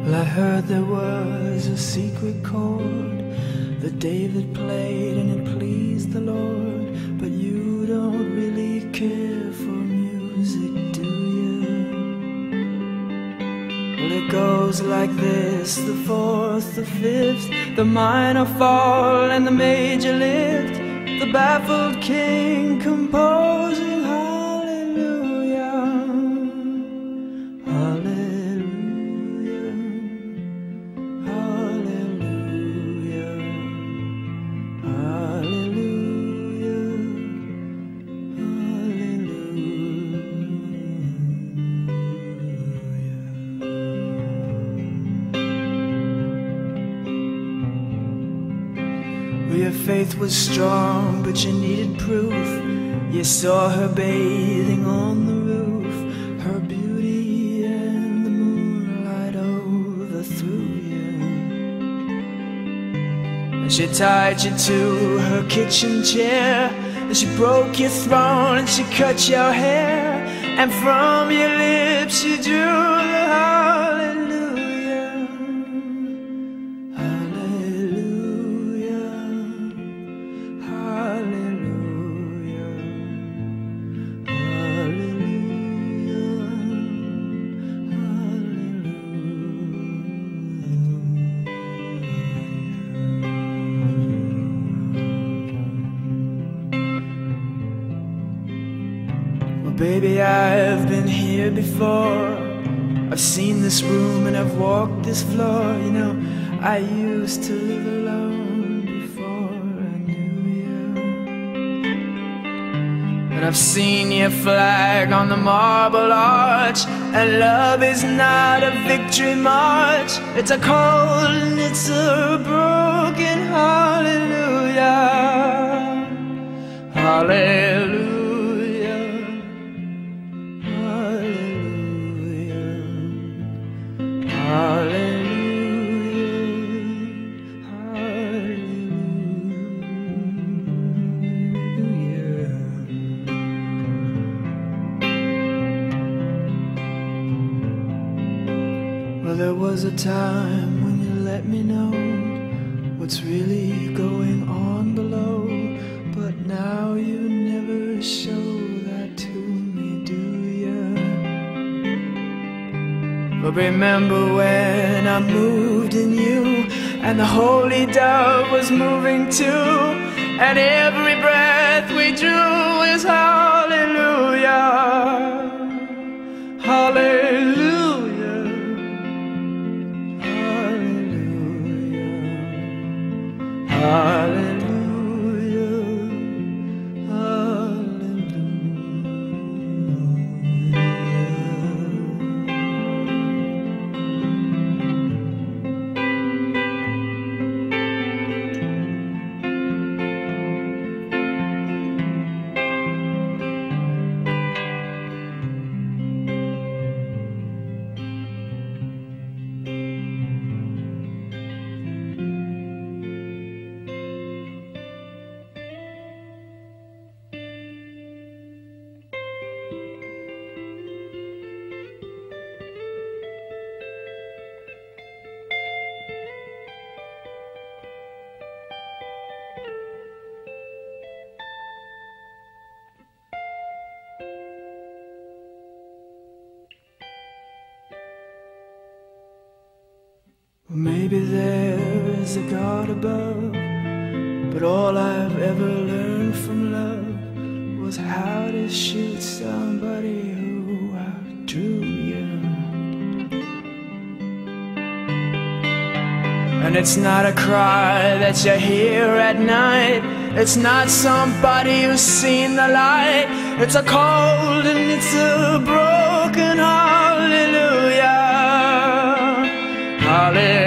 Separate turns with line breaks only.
Well, I heard there was a secret chord that David played and it pleased the Lord. But you don't really care for music, do you? Well, it goes like this: the fourth, the fifth, the minor fall and the major lift, the baffled king composing hallelujah, hallelujah, hallelujah, hallelujah, hallelujah. Well, your faith was strong, but you needed proof. You saw her bathing on the roof, her beauty and the moonlight overthrew you. And she tied you to her kitchen chair, and she broke your throne and she cut your hair, and from your lips she drew the hallelujah, hallelujah, hallelujah, Well, baby, I've been here before. I've seen this room and I've walked this floor. You know, I used to live alone before I knew you. And I've seen your flag on the marble arch, and love is not a victory march. It's a cold and it's a broken hallelujah, hallelujah, hallelujah, hallelujah. Well, there was a time when you let me know what's really going on below, but now you never show that to me, do you? But remember when I moved in you, and the holy dove was moving too, and every breath we drew is hallelujah, hallelujah, hallelujah, hallelujah, Well, maybe there is a God above, but all I've ever learned from love was how to shoot somebody who outdrew you. And it's not a cry that you hear at night, it's not somebody who's seen the light, it's a cold and it's a broken hallelujah, hallelujah.